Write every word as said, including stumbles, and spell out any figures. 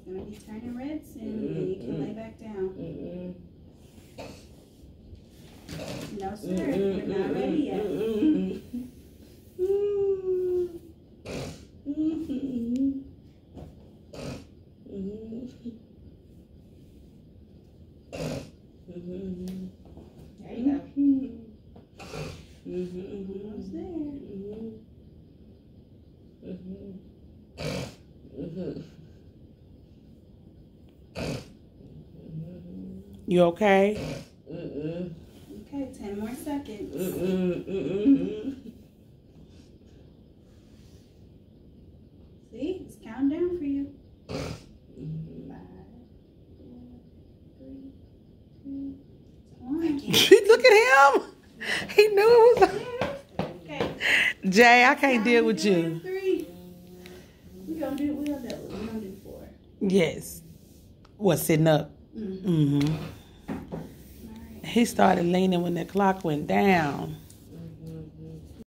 gonna be turning red soon, mm-hmm. and you can lay back down. Mm-mm. No, sir, mm-mm. We're not ready yet. Mm-mm. Mm-mm. Mm-mm. Mm-hmm. There you go. Mm-hmm. Almost there. Mm-hmm. Mm-hmm. You okay? Mm-mm. Okay, ten more seconds. Mm-mm. Mm-mm. See, it's counting down for you. Five, four, three, two, one. Look at him. He knew it was. Okay. Jay, I can't deal with you. Three. We're gonna do. We're gonna do. We're gonna do four. Yes. What, sitting up? Mm-hmm. Mm-hmm. All right. He started leaning when the clock went down.